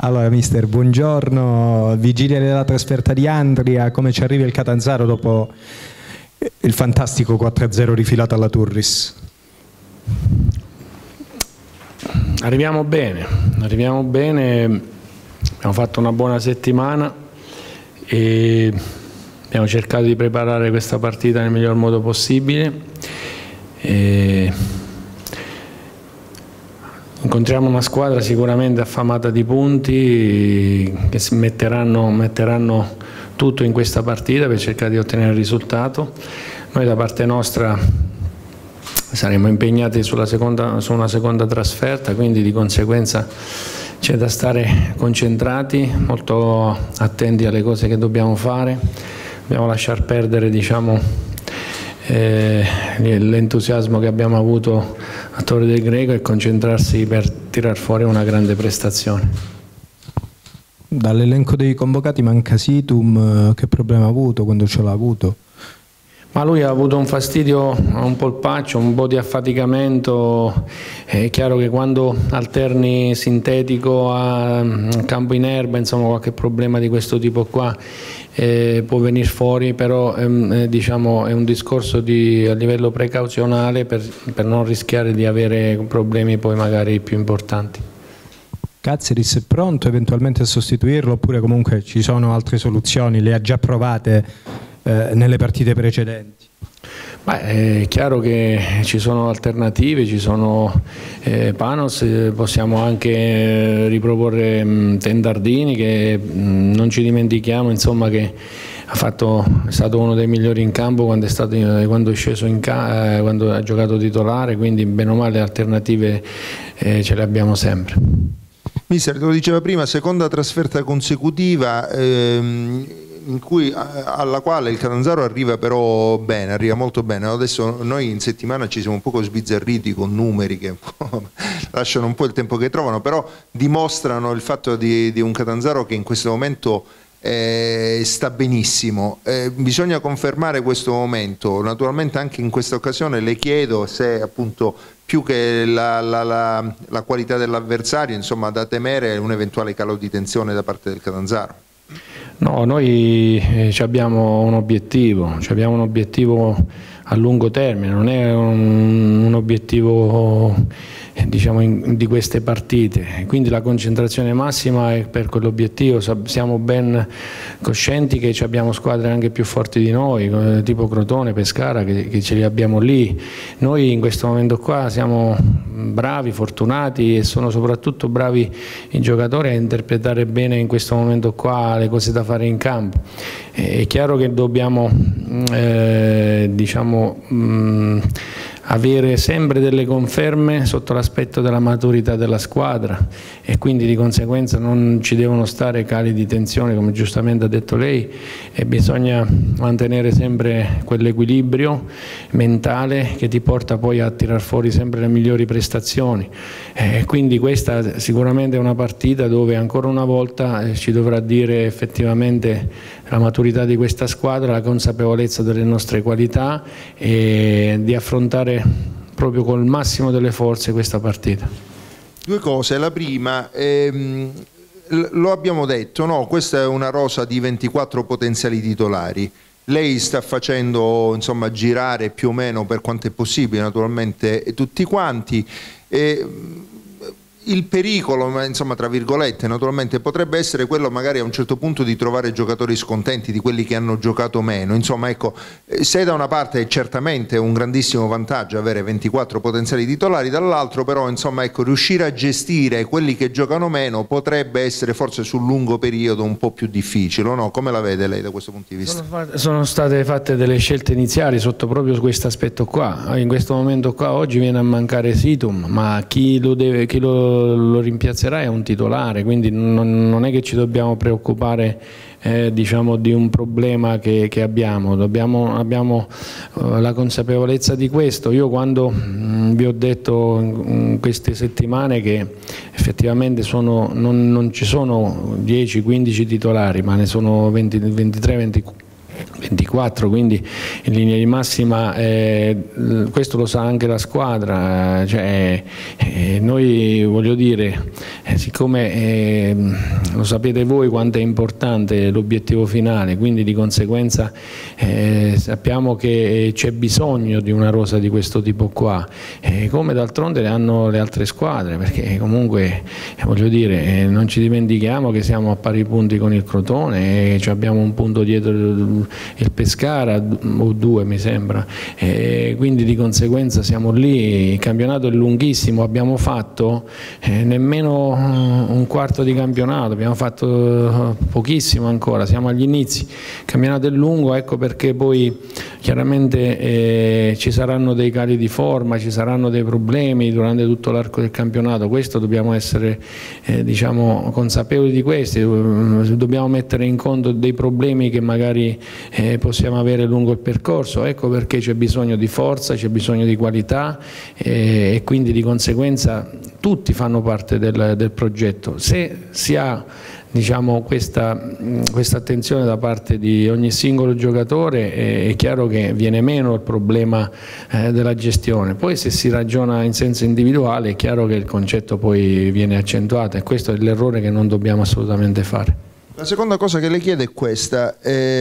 Allora, mister, buongiorno. Vigilia della trasferta di Andria, come ci arriva il Catanzaro dopo il fantastico 4-0 rifilato alla Turris? Arriviamo bene, abbiamo fatto una buona settimana e abbiamo cercato di preparare questa partita nel miglior modo possibile. Incontriamo una squadra sicuramente affamata di punti che metteranno tutto in questa partita per cercare di ottenere il risultato. Noi da parte nostra saremo impegnati su una seconda trasferta, quindi di conseguenza c'è da stare concentrati, molto attenti alle cose che dobbiamo fare. Dobbiamo lasciar perdere, diciamo, l'entusiasmo che abbiamo avuto a Torre del Greco e concentrarsi per tirar fuori una grande prestazione. Dall'elenco dei convocati manca Situm, che problema ha avuto, quando ce l'ha avuto? Ma lui ha avuto un fastidio a un polpaccio, un po' di affaticamento. È chiaro che quando alterni sintetico a campo in erba, insomma qualche problema di questo tipo qua può venire fuori, però diciamo, è un discorso a livello precauzionale per non rischiare di avere problemi poi magari più importanti. Cáceres è pronto eventualmente a sostituirlo, oppure comunque ci sono altre soluzioni, le ha già provate nelle partite precedenti? Beh, è chiaro che ci sono alternative, ci sono Panos, possiamo anche riproporre Tendardini, che non ci dimentichiamo, insomma, che è stato uno dei migliori in campo quando è sceso quando ha giocato titolare, quindi bene o male le alternative ce le abbiamo sempre. Mister, te lo diceva prima, seconda trasferta consecutiva alla quale il Catanzaro arriva però bene, arriva molto bene. Adesso noi in settimana ci siamo un po' sbizzarriti con numeri che lasciano un po' il tempo che trovano, però dimostrano il fatto di un Catanzaro che in questo momento sta benissimo. Bisogna confermare questo momento. Naturalmente anche in questa occasione le chiedo se appunto più che la qualità dell'avversario, insomma, da temere un eventuale calo di tensione da parte del Catanzaro. No, noi abbiamo un obiettivo a lungo termine, non è un obiettivo diciamo di queste partite, quindi la concentrazione massima è per quell'obiettivo. Siamo ben coscienti che abbiamo squadre anche più forti di noi, tipo Crotone, Pescara, che ce li abbiamo lì. Noi in questo momento qua siamo bravi, fortunati, e sono soprattutto bravi i giocatori a interpretare bene in questo momento qua le cose da fare in campo. È chiaro che dobbiamo diciamo avere sempre delle conferme sotto l'aspetto della maturità della squadra, e quindi di conseguenza non ci devono stare cali di tensione, come giustamente ha detto lei, e bisogna mantenere sempre quell'equilibrio mentale che ti porta poi a tirar fuori sempre le migliori prestazioni. Quindi questa sicuramente è una partita dove ancora una volta ci dovrà dire effettivamente la maturità di questa squadra, la consapevolezza delle nostre qualità e di affrontare proprio col massimo delle forze questa partita. Due cose, la prima, lo abbiamo detto, no? Questa è una rosa di 24 potenziali titolari. Lei sta facendo, insomma, girare più o meno, per quanto è possibile naturalmente, tutti quanti. Il pericolo, insomma, tra virgolette, naturalmente potrebbe essere quello magari a un certo punto di trovare giocatori scontenti, di quelli che hanno giocato meno. Insomma, ecco, se da una parte è certamente un grandissimo vantaggio avere 24 potenziali titolari, dall'altro però, insomma, ecco, riuscire a gestire quelli che giocano meno potrebbe essere forse sul lungo periodo un po' più difficile, no? Come la vede lei da questo punto di vista? Sono state fatte delle scelte iniziali sotto proprio questo aspetto qua. In questo momento qua oggi viene a mancare Situm, ma chi lo rimpiazzerà è un titolare, quindi non è che ci dobbiamo preoccupare diciamo di un problema che abbiamo. Abbiamo la consapevolezza di questo. Io quando vi ho detto in queste settimane che effettivamente non ci sono 10-15 titolari, ma ne sono 23-24 24, quindi in linea di massima questo lo sa anche la squadra, cioè, noi voglio dire, siccome lo sapete voi quanto è importante l'obiettivo finale, quindi di conseguenza sappiamo che c'è bisogno di una rosa di questo tipo qua, come d'altronde le hanno le altre squadre, perché comunque voglio dire, non ci dimentichiamo che siamo a pari punti con il Crotone, abbiamo un punto dietro il Pescara, o 2 mi sembra, quindi di conseguenza siamo lì, il campionato è lunghissimo, abbiamo fatto nemmeno un quarto di campionato, abbiamo fatto pochissimo ancora, siamo agli inizi, il campionato è lungo, ecco perché poi chiaramente ci saranno dei cali di forma, ci saranno dei problemi durante tutto l'arco del campionato, questo dobbiamo essere diciamo, consapevoli di questi, dobbiamo mettere in conto dei problemi che magari possiamo avere lungo il percorso, ecco perché c'è bisogno di forza, c'è bisogno di qualità e quindi di conseguenza tutti fanno parte del progetto. Se si ha diciamo, questa attenzione da parte di ogni singolo giocatore, è chiaro che viene meno il problema della gestione. Poi se si ragiona in senso individuale è chiaro che il concetto poi viene accentuato e questo è l'errore che non dobbiamo assolutamente fare. La seconda cosa che le chiedo è questa.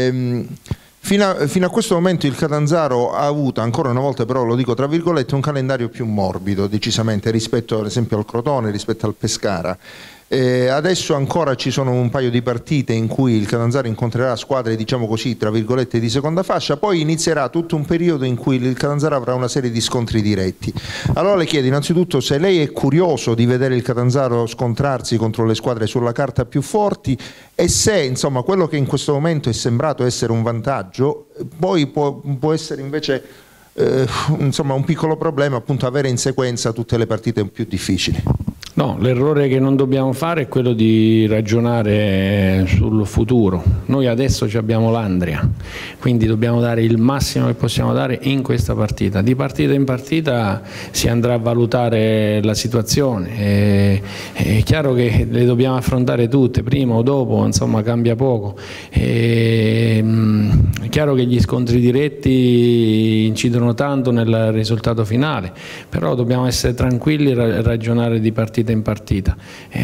Fino a questo momento il Catanzaro ha avuto, ancora una volta però lo dico tra virgolette, un calendario più morbido decisamente rispetto ad esempio al Crotone, rispetto al Pescara. Adesso ancora ci sono un paio di partite in cui il Catanzaro incontrerà squadre diciamo così tra virgolette di seconda fascia, poi inizierà tutto un periodo in cui il Catanzaro avrà una serie di scontri diretti. Allora le chiedo innanzitutto se lei è curioso di vedere il Catanzaro scontrarsi contro le squadre sulla carta più forti e se insomma quello che in questo momento è sembrato essere un vantaggio poi può essere invece insomma un piccolo problema, appunto avere in sequenza tutte le partite più difficili. No, l'errore che non dobbiamo fare è quello di ragionare sul futuro. Noi adesso abbiamo l'Andria, quindi dobbiamo dare il massimo che possiamo dare in questa partita. Di partita in partita si andrà a valutare la situazione. È chiaro che le dobbiamo affrontare tutte, prima o dopo, insomma cambia poco. È chiaro che gli scontri diretti incidono tanto nel risultato finale, però dobbiamo essere tranquilli e ragionare di partita in partita.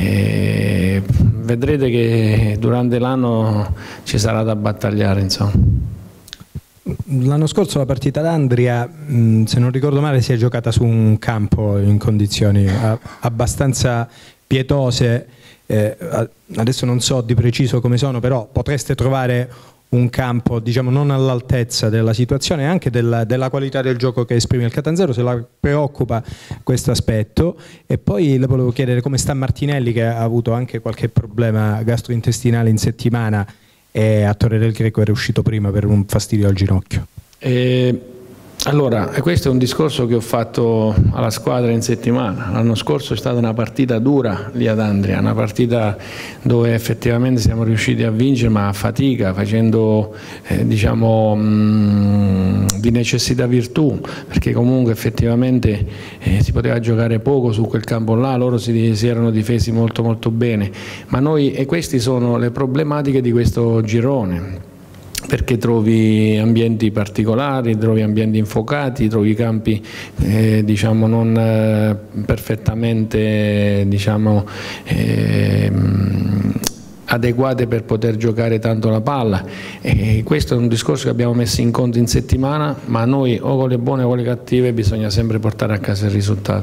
Vedrete che durante l'anno ci sarà da battagliare, insomma. L'anno scorso la partita d'Andria, se non ricordo male, si è giocata su un campo in condizioni abbastanza pietose, adesso non so di preciso come sono, però potreste trovare un campo diciamo non all'altezza della situazione e anche della qualità del gioco che esprime il Catanzaro, se la preoccupa questo aspetto. E poi le volevo chiedere come sta Martinelli, che ha avuto anche qualche problema gastrointestinale in settimana e a Torre del Greco era uscito prima per un fastidio al ginocchio. Allora, questo è un discorso che ho fatto alla squadra in settimana. L'anno scorso è stata una partita dura lì ad Andria, una partita dove effettivamente siamo riusciti a vincere, ma a fatica, facendo diciamo di necessità virtù, perché comunque effettivamente si poteva giocare poco su quel campo là, loro si erano difesi molto molto bene, ma noi, e queste sono le problematiche di questo girone, perché trovi ambienti particolari, trovi ambienti infuocati, trovi campi diciamo non perfettamente diciamo, adeguate per poter giocare tanto la palla, e questo è un discorso che abbiamo messo in conto in settimana, ma noi o con le buone o con le cattive bisogna sempre portare a casa il risultato.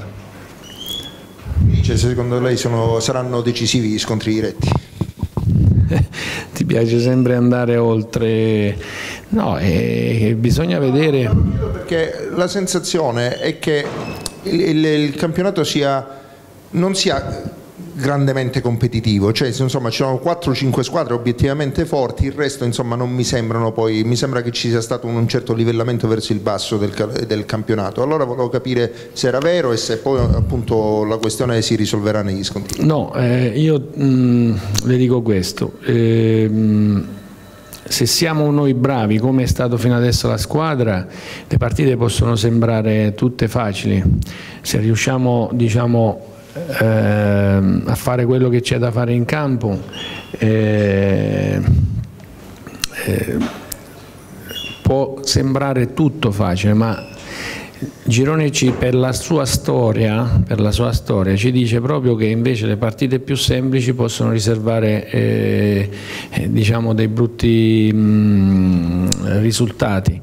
Secondo lei saranno decisivi gli scontri diretti? Ti piace sempre andare oltre? No, bisogna vedere. Perché la sensazione è che il campionato non sia grandemente competitivo, cioè insomma ci sono 4-5 squadre obiettivamente forti, il resto insomma non mi sembrano, poi mi sembra che ci sia stato un certo livellamento verso il basso del campionato. Allora volevo capire se era vero e se poi appunto la questione si risolverà negli scontri. No, io le dico questo, se siamo noi bravi come è stato fino adesso la squadra, le partite possono sembrare tutte facili, se riusciamo diciamo a fare quello che c'è da fare in campo, può sembrare tutto facile, ma Girone C per la sua storia ci dice proprio che invece le partite più semplici possono riservare diciamo dei brutti risultati.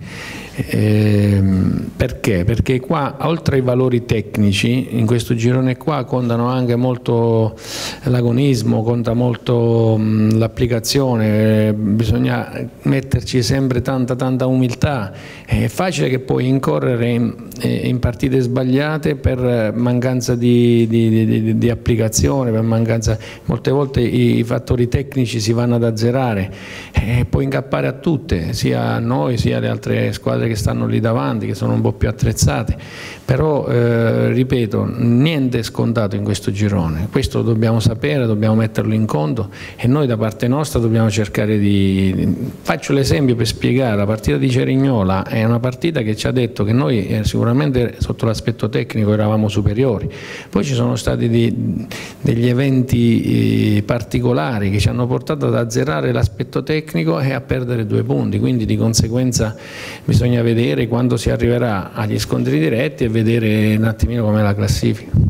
Perché? Perché qua, oltre ai valori tecnici, in questo girone qua contano anche molto l'agonismo, conta molto l'applicazione, bisogna metterci sempre tanta umiltà. È facile che puoi incorrere in partite sbagliate per mancanza di applicazione, per mancanza, molte volte i fattori tecnici si vanno ad azzerare, puoi incappare a tutte, sia a noi sia alle altre squadre che stanno lì davanti, che sono un po' più attrezzate, però ripeto, niente è scontato in questo girone, questo lo dobbiamo sapere, dobbiamo metterlo in conto e noi da parte nostra dobbiamo cercare faccio l'esempio per spiegare, la partita di Cerignola è una partita che ci ha detto che noi sicuramente sotto l'aspetto tecnico eravamo superiori, poi ci sono stati degli eventi particolari che ci hanno portato ad azzerare l'aspetto tecnico e a perdere 2 punti, quindi di conseguenza bisogna vedere quando si arriverà agli scontri diretti e vedere un attimino com'è la classifica.